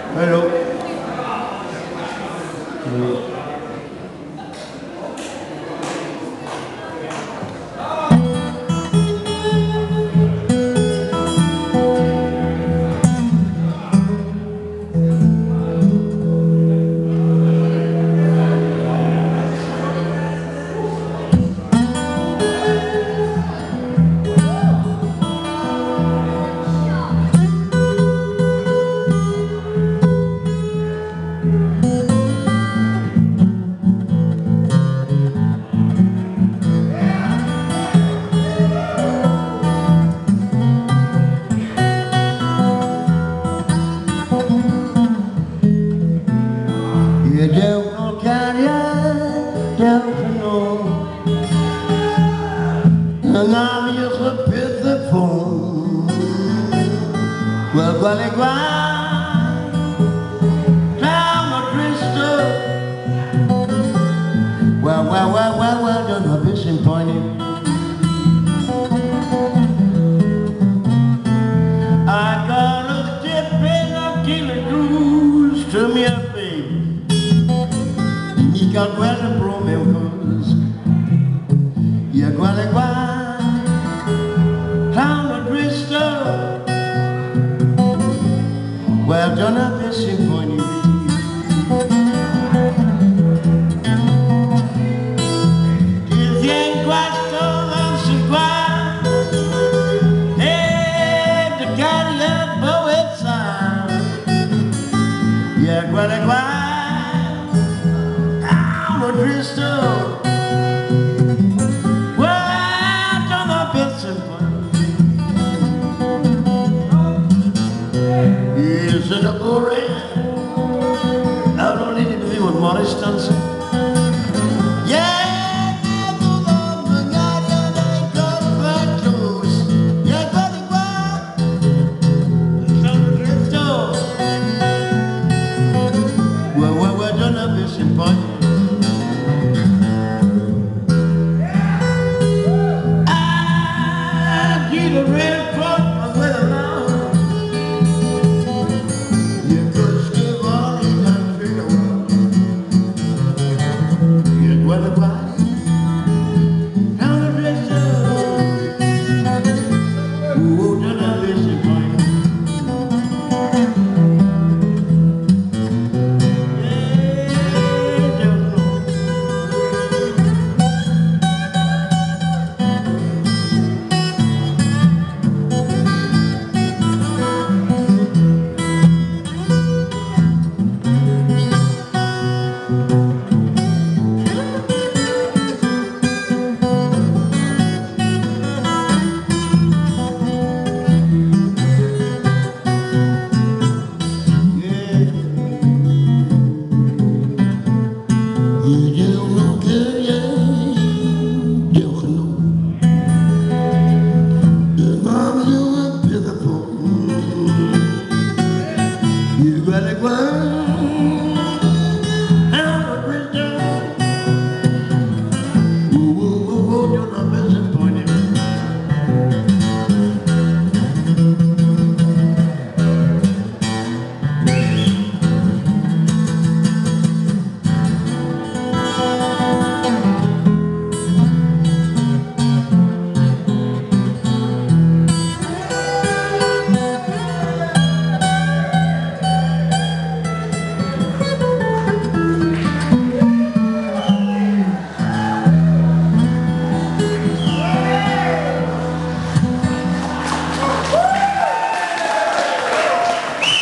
Hello. Well, don't have this in point. I got a dip in a killer cruise to me up, baby. He got well to pro me cause you're gonna go down the Bristol. Well, don't have this in point. Bristol. Well, I don't know bits and is it a glory? I don't need to be with Morris Johnson. Well,